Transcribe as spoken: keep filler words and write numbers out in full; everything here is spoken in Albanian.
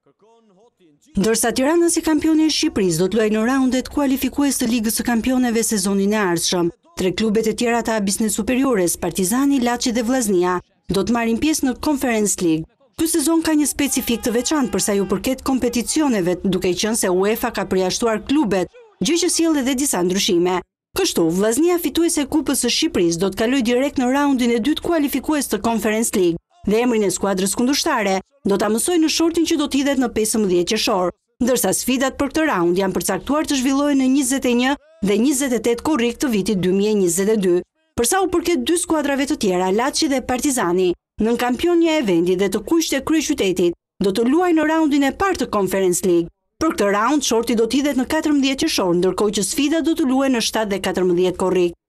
Ndërsa Tirana si kampioni e Shqipërisë do të luajë në raundet kualifikues të Ligës së Kampioneve sezonin e ardhshëm. Tre klubet e tjera të Abisnes Superiores, Partizani, Laçi dhe Vllaznia, do të marrin pjesë në Conference League. Ky sezon ka një specifik të veçantë për sa ju përket kompeticioneve, duke qenë se UEFA ka përjashtuar klubet, gjë që sjell edhe disa ndryshime. Kështu, Vllaznia fituese e Kupës së Shqipërisë do të kalojë direkt në raundin e dytë kualifikues të Conference League dhe emrin e skuadrës kundërshtare do ta mësojë në shortin që do të hidhet në pesëmbëdhjetë qershor, ndërsa sfidat për këtë raund janë përcaktuar të zhvillohen në njëzet e një dhe njëzet e tetë korrik të vitit dy mijë e njëzet e dy. Për sa u përket dy skuadrave të tjera, Laçi dhe Partizani, nën kampionja e vendit dhe të kushte kryeqytetit, do të luajnë në raundin e parë të Conference League. Për këtë raund, shorti do të hidhet në katërmbëdhjetë qershor, ndërkohë që sfidat do të luajnë në shtatë dhe katërmbëdhjetë korrik.